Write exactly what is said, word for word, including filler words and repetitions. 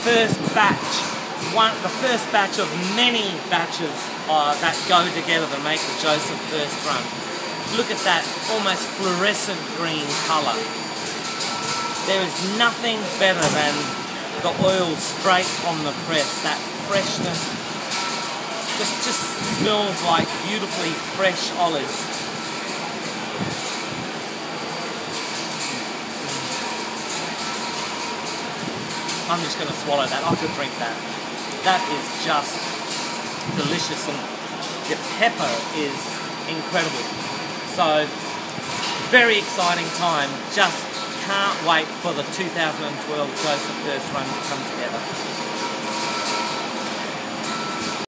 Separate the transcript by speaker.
Speaker 1: first batch, one, the first batch of many batches uh, that go together to make the Joseph first run. Look at that almost fluorescent green colour. There is nothing better than the oil straight from the press. That freshness just, just smells like beautifully fresh olives. I'm just going to swallow that. I could drink that. That is just delicious, and the pepper is incredible. So, very exciting time. Just can't wait for the two thousand twelve Joseph First Run to come together.